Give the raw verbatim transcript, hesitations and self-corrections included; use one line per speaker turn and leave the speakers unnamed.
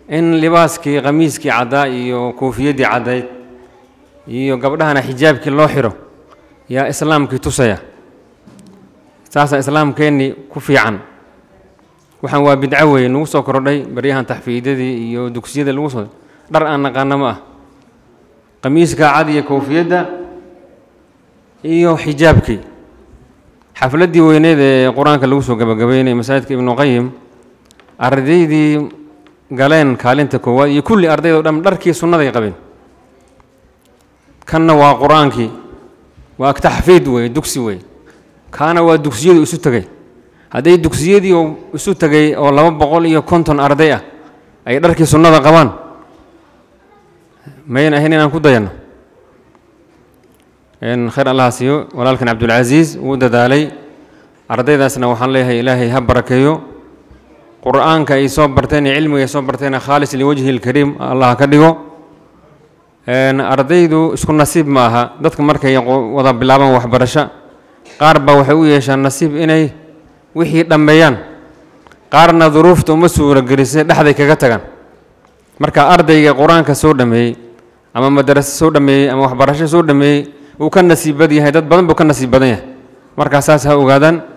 إن لباسكي قميصكي عداء وكوفيدي عداء iyo gabdhahana xijaabkii loo xiro yaa islaamkii tusaya saasa islaamkeeni ku fiican waxaan waa bidco weyn nagu soo kordhay bariyahan taxfiidadii iyo dugsiyada lagu soo dhar aan naqaano ma ah qamiiska cad iyo koofiyada iyo xijaabkii xafladii weyneed ee quraanka lagu soo gabagabeeyay masaajidka ibn qayyim ardaydii galeen kaalinta koowaad iyo kulli ardayda dhan dharkii sunnada ay qabeen كنا وقرانكي وأكتحفيد وي دكسي وي كان ودكسيدي اسو تغي هذه دكسيدي اسو تغي او لما بقول iyo konton ardaya ay dharkii sunnada qabaan mayna ahayn inaan ku dayano in khayr Allah siiyo walaalkan Abdul Aziz uu dadaalay ardaydaasna waxaan leeyahay Ilaahay ha barakeeyo quraanka ay soo barteen cilmiga ay soo barteen khaalis li wajhi al-karim Allah ka dhigo een ardaydu isku nasiib ma aha dadka markay wada bilaabaan waxbarasho qaar ba waxay u yeeshaan nasiib inay wixii dhameeyaan qaarna duruufta uma suura gelisay dhaxday kaga tagan marka ardayga quraanka soo dhameeyay ama madrasa soo dhameeyay ama waxbarasho soo dhameeyay uu ka nasiibad yahay dad badan buu ka nasiib badan yahay marka saas ha ogaadaan